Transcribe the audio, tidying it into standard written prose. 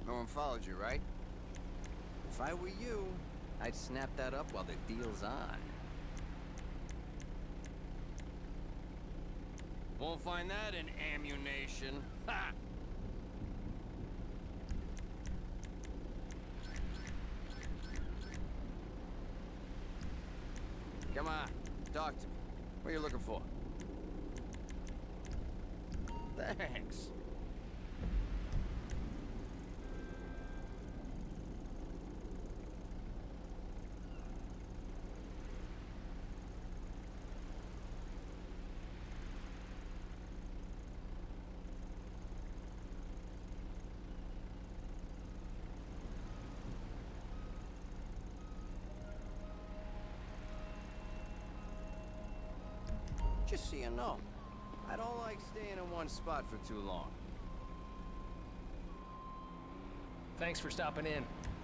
No one followed you, right? If I were you, I'd snap that up while the deal's on. Won't find that in ammunition. Ha! Come on, talk to me. What are you looking for? Thanks. Just so you know, I don't like staying in one spot for too long. Thanks for stopping in.